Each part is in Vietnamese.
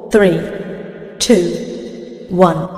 3, 2, 1.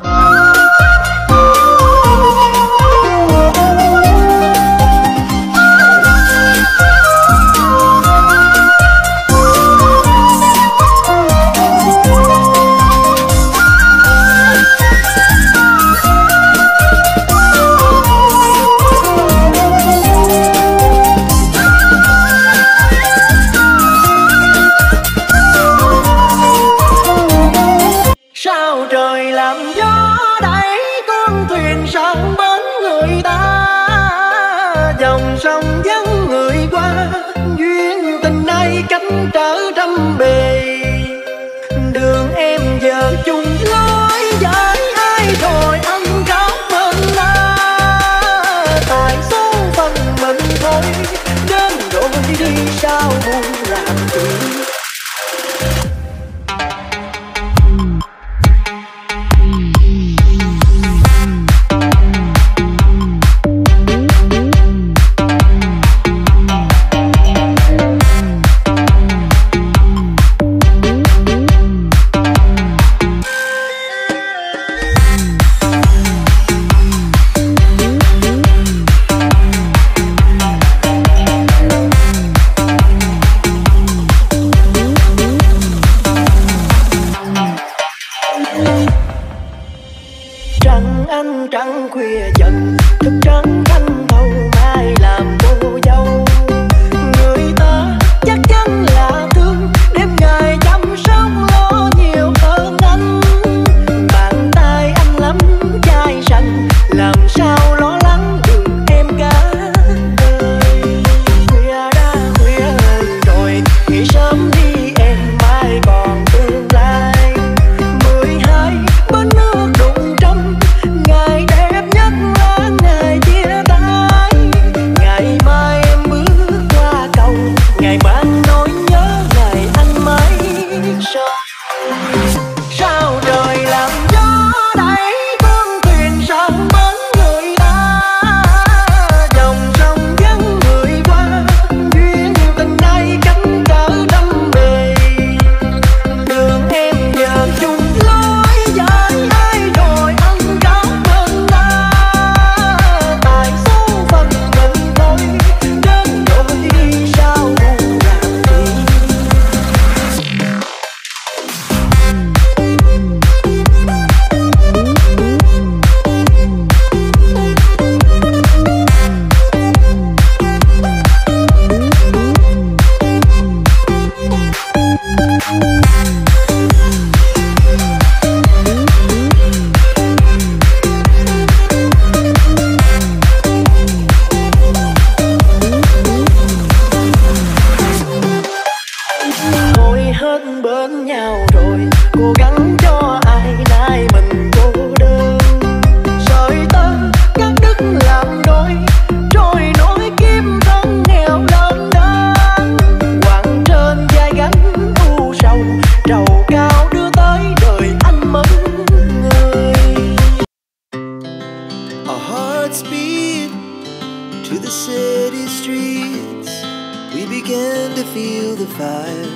Sao trời làm gió đẩy con thuyền sang bến người ta, dòng sông vắng người qua, duyên tình này cách trở trăm bề. Đường em giờ chung lối với ai rồi anh cảm ơn ta, tại số phận mình thôi, đến rồi đi sao buồn làm gì. Trăng anh trăng khuya dần, thức trắng thanh thâu mai làm cô dâu. Người ta chắc chắn là thương, đêm ngày chăm sóc lo nhiều hơn anh. Bàn tay anh lắm chai sành, làm sao lo lắng được em cả đời. Khuya đã khuya hơn rồi, nghỉ sớm đi em mai còn tương lai. 12 bến nước đụng trong, ngày đẹp nhất là ngày chia tay. Ngày mai em bước qua cầu, ngày mang nỗi nhớ ngày anh mãi sau. Sao trời làm gió đẩy con thuyền sang bến người ta, dòng sông vắng người qua, duyên tình này cách trở trăm bề. Đường em giờ chung lối với ai rồi anh cảm ơn ta, tại số phận mình thôi, đến rồi đi sao buồn làm gì. Thôi hết bên nhau rồi, cố gắng cho ai nay mình cô đơn. Sợi tơ cắt đứt làm đôi, trôi nối kiếm thân nghèo đơn đơn. Quặng trên vai gánh u sầu, trầu cao đưa tới đời anh mất người. Our hearts beat to the city streets. We began to feel the fire.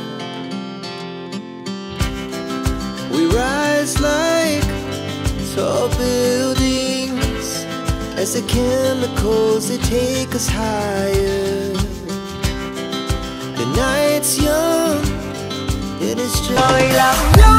We rise like tall buildings as the chemicals they take us higher. The night's young and it's just Trời làm gió